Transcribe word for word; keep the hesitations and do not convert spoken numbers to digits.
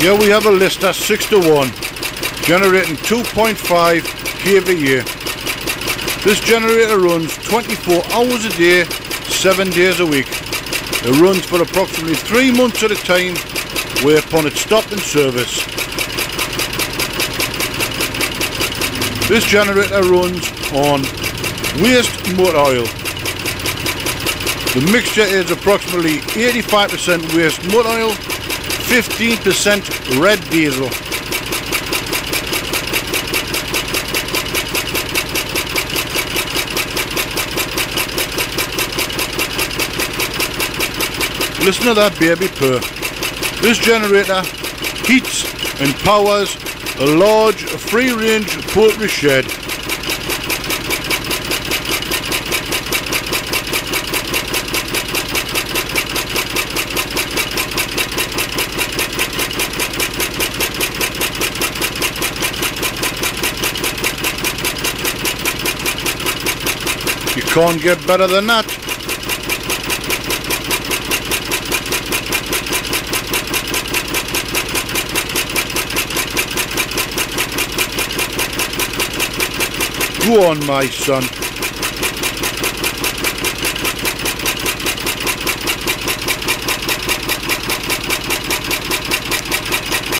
Here we have a Lister six to one generating two point five k V A. This generator runs twenty-four hours a day, seven days a week. It runs for approximately three months at a time, whereupon it's stopped in service. This generator runs on waste motor oil. The mixture is approximately eighty-five percent waste motor oil, fifteen percent red diesel. Listen to that baby purr. This generator heats and powers a large free-range poultry shed. You can't get better than that. Go on, my son.